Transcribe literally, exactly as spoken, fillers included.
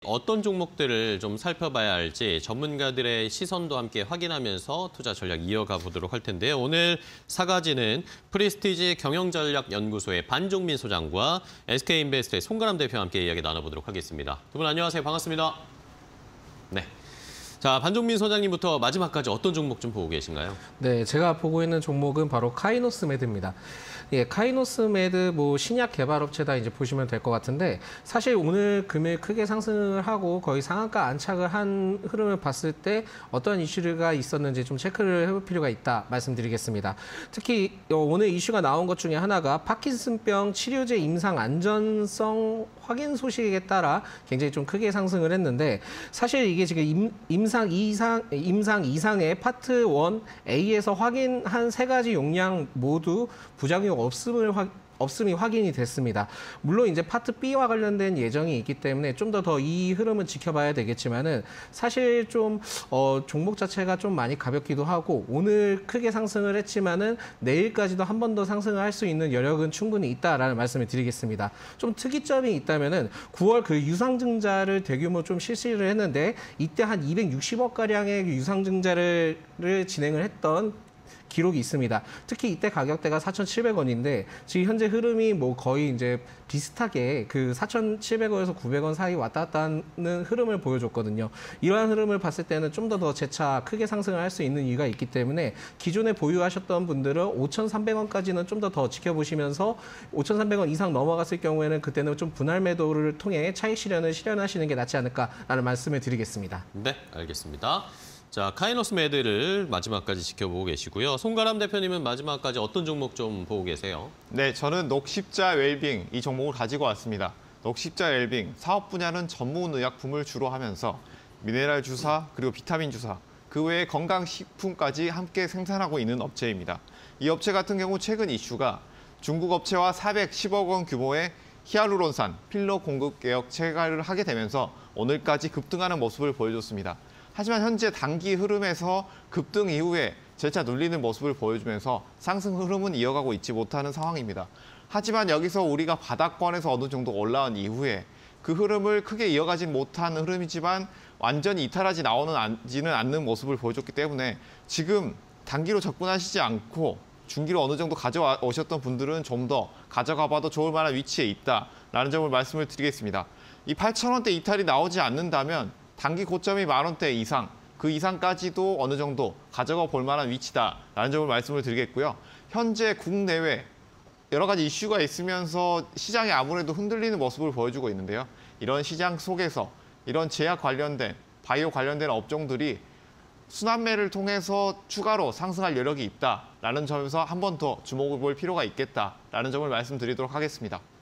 어떤 종목들을 좀 살펴봐야 할지 전문가들의 시선도 함께 확인하면서 투자 전략 이어가 보도록 할 텐데요. 오늘 사가지는 프리스티지 경영전략연구소의 반종민 소장과 에스케이인베스트의 송가람 대표와 함께 이야기 나눠보도록 하겠습니다. 두 분 안녕하세요. 반갑습니다. 네. 자, 반종민 소장님부터 마지막까지 어떤 종목 좀 보고 계신가요? 네, 제가 보고 있는 종목은 바로 카이노스메드입니다. 예, 카이노스메드 뭐 신약 개발업체다 이제 보시면 될 것 같은데 사실 오늘 금일 크게 상승을 하고 거의 상한가 안착을 한 흐름을 봤을 때 어떤 이슈가 있었는지 좀 체크를 해볼 필요가 있다 말씀드리겠습니다. 특히 오늘 이슈가 나온 것 중에 하나가 파킨슨병 치료제 임상 안전성 확인 소식에 따라 굉장히 좀 크게 상승을 했는데 사실 이게 지금 임, 임상 이상 임상 이상의 파트 일 A에서 확인한 세 가지 용량 모두 부작용 없음을 확 없음이 확인이 됐습니다. 물론 이제 파트 B와 관련된 예정이 있기 때문에 좀 더 더 이 흐름은 지켜봐야 되겠지만은 사실 좀 어, 종목 자체가 좀 많이 가볍기도 하고 오늘 크게 상승을 했지만은 내일까지도 한 번 더 상승을 할 수 있는 여력은 충분히 있다라는 말씀을 드리겠습니다. 좀 특이점이 있다면은 구월 그 유상증자를 대규모 좀 실시를 했는데 이때 한 이백육십억 가량의 유상증자를 진행을 했던 기록이 있습니다. 특히 이때 가격대가 사천칠백 원인데 지금 현재 흐름이 뭐 거의 이제 비슷하게 그 사천칠백 원에서 구백 원 사이 왔다 갔다 하는 흐름을 보여줬거든요. 이러한 흐름을 봤을 때는 좀 더 더 재차 크게 상승을 할 수 있는 이유가 있기 때문에 기존에 보유하셨던 분들은 오천삼백 원까지는 좀 더 더 지켜보시면서 오천삼백 원 이상 넘어갔을 경우에는 그때는 좀 분할 매도를 통해 차익 실현을 실현하시는 게 낫지 않을까라는 말씀을 드리겠습니다. 네, 알겠습니다. 자, 카이노스메드를 마지막까지 지켜보고 계시고요. 송가람 대표님은 마지막까지 어떤 종목 좀 보고 계세요? 네, 저는 녹십자 웰빙 이 종목을 가지고 왔습니다. 녹십자 웰빙 사업 분야는 전문 의약품을 주로 하면서 미네랄 주사 그리고 비타민 주사 그 외에 건강식품까지 함께 생산하고 있는 업체입니다. 이 업체 같은 경우 최근 이슈가 중국 업체와 사백십억 원 규모의 히알루론산 필러 공급 계약 체결을 하게 되면서 오늘까지 급등하는 모습을 보여줬습니다. 하지만 현재 단기 흐름에서 급등 이후에 재차 눌리는 모습을 보여주면서 상승 흐름은 이어가고 있지 못하는 상황입니다. 하지만 여기서 우리가 바닥권에서 어느 정도 올라온 이후에 그 흐름을 크게 이어가진 못한 흐름이지만 완전히 이탈하지 나오지는 않는 모습을 보여줬기 때문에 지금 단기로 접근하시지 않고 중기로 어느 정도 가져오셨던 분들은 좀 더 가져가 봐도 좋을 만한 위치에 있다라는 점을 말씀을 드리겠습니다. 이 팔천 원대 이탈이 나오지 않는다면 단기 고점이 만 원대 이상, 그 이상까지도 어느 정도 가져가 볼 만한 위치다라는 점을 말씀을 드리겠고요. 현재 국내외 여러 가지 이슈가 있으면서 시장이 아무래도 흔들리는 모습을 보여주고 있는데요. 이런 시장 속에서 이런 제약 관련된, 바이오 관련된 업종들이 순환매를 통해서 추가로 상승할 여력이 있다라는 점에서 한 번 더 주목해 볼 필요가 있겠다라는 점을 말씀드리도록 하겠습니다.